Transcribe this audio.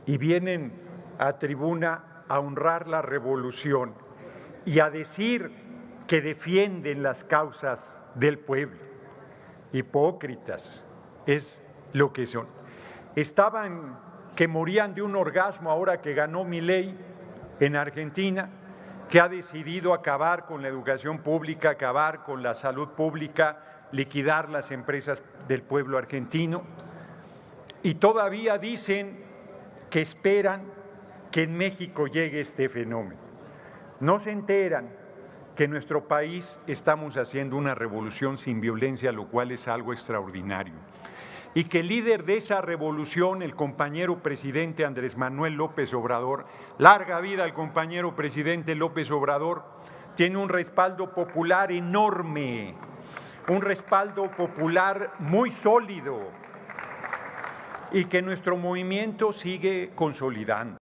y vienen a tribuna a honrar la revolución y a decir que defienden las causas del pueblo. Hipócritas es lo que son. Estaban que morían de un orgasmo ahora que ganó Milei en Argentina, que ha decidido acabar con la educación pública, acabar con la salud pública, liquidar las empresas del pueblo argentino. Y todavía dicen que esperan que en México llegue este fenómeno. No se enteran que en nuestro país estamos haciendo una revolución sin violencia, lo cual es algo extraordinario. Y que el líder de esa revolución, el compañero presidente Andrés Manuel López Obrador, larga vida al compañero presidente López Obrador, tiene un respaldo popular enorme, un respaldo popular muy sólido y que nuestro movimiento sigue consolidando.